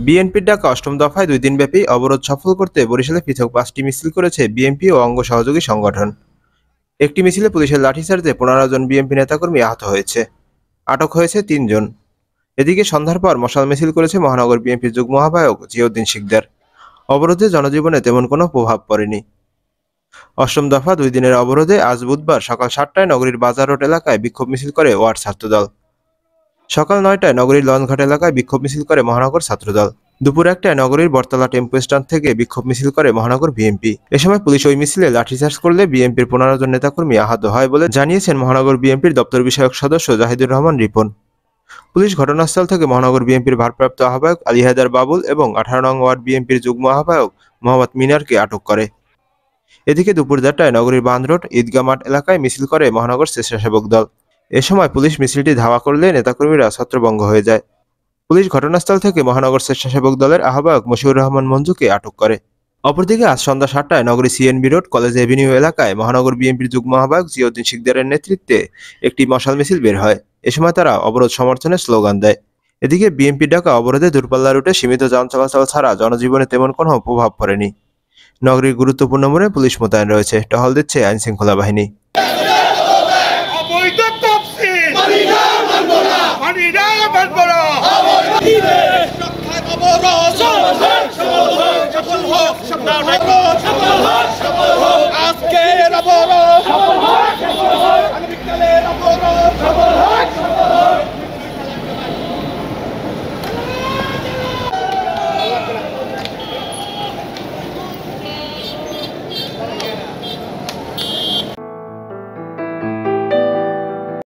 বিএনপির ডাকা অষ্টম দফায় 2 দিনব্যাপী অবরোধ সফল করতে বরিশালে পৃথক 5টি মিছিল করেছে বিএনপি ও অঙ্গ সহযোগী সংগঠন। একটি মিছিলে পুলিশের লাঠিচার্জে 15 জন বিএনপি নেতাকর্মী আহত হয়েছে। আটক হয়েছে 3 জন। এদিকে সন্ধ্যার পর মশাল মিছিল করেছে মহানগর বিএনপির যুগ্ম আহ্বায়ক জিয়াউদ্দিন শিকদার। অবরোধে জনজীবনে তেমন কোনো প্রভাব পড়েনি। অষ্টম দফা 2 দিনের অবরোধে আজ বুধবার সকাল 7টায় নগরীর বাজার রোড এলাকায় বিক্ষোভ মিছিল করে ওয়ার্ড ছাত্রদল। সকাল 9টায় নগরীর লঞ্চঘাট এলাকায় বিক্ষোভ মিছিল করে মহানগর ছাত্রদল। দুপুর 1টায় নগরীর বটতলা টেম্পো স্ট্যান্ড থেকে বিক্ষোভ মিছিল করে মহানগর বিএনপি। এ সময় পুলিশ ওই মিছিলে লাঠিচার্জ করলে বিএনপির 15 জন নেতাকর্মী আহত হয় বলে জানিয়েছেন মহানগর বিএনপির দপ্তর বিষয়ক সদস্য জাহিদুর রহমান রিপন। পুলিশ ঘটনাস্থল থেকে মহানগর বিএনপির ভারপ্রাপ্ত আহ্বায়ক আলী হায়দার বাবুল এবং 18 নং ওয়ার্ড বিএনপির যুগ্ম আহ্বায়ক মোহাম্মদ মিনারকে আটক করে। এদিকে দুপুর 1টায় নগরীর বাঁধ রোড ঈদগাহ মাঠ এলাকায় মিছিল করে মহানগর স্বেচ্ছাসেবক দল। এ সময় পুলিশ মিছিলটি ধাওয়া করলে নেতাকর্মীরা ছত্রভঙ্গ হয়ে যায়। পুলিশ ঘটনাস্থল থেকে মহানগর স্বেচ্ছাসেবক দলের আহ্বায়ক মশিউর রহমান মঞ্জুকে আটক করে। অপরদিকে আজ সন্ধ্যা 7টায় নগরী সিএনবি রোড কলেজ এভিনিউ এলাকায় মহানগর বিএনপির যুগ্ম আহ্বায়ক জিয়াউদ্দিন শিকদারের নেতৃত্বে একটি মশাল মিছিল বের হয়। এ সময় তারা অবরোধ সমর্থনে স্লোগান দেয়। এদিকে বিএনপির ডাকা অবরোধে দূরপাল্লা রুটে সীমিত যান চলাচল ছাড়া জনজীবনে তেমন কোনো প্রভাব পড়েনি। নগরীর গুরুত্বপূর্ণ মোড়ে পুলিশ মোতায়েন রয়েছে, টহল দিচ্ছে আইন শৃঙ্খলা বাহিনী। আজকে